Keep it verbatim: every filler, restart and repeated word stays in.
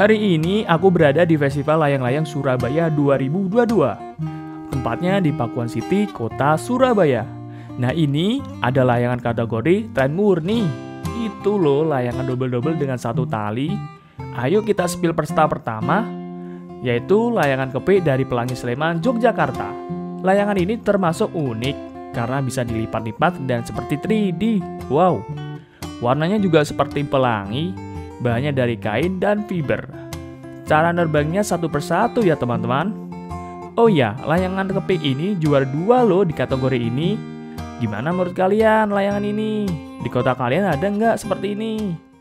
Hari ini aku berada di Festival Layang-Layang Surabaya dua ribu dua puluh dua. Tempatnya di Pakuan City, Kota Surabaya. Nah ini ada layangan kategori tren murni. Itu loh layangan double-double dengan satu tali. Ayo kita spill peserta pertama, yaitu layangan kepik dari Pelangi Sleman, Yogyakarta. Layangan ini termasuk unik karena bisa dilipat-lipat dan seperti tiga D. Wow, warnanya juga seperti pelangi, bahannya dari kain dan fiber. Cara nerbangnya satu persatu ya teman-teman. Oh ya, layangan kepik ini juara dua loh di kategori ini. Gimana menurut kalian layangan ini? Di kota kalian ada nggak seperti ini?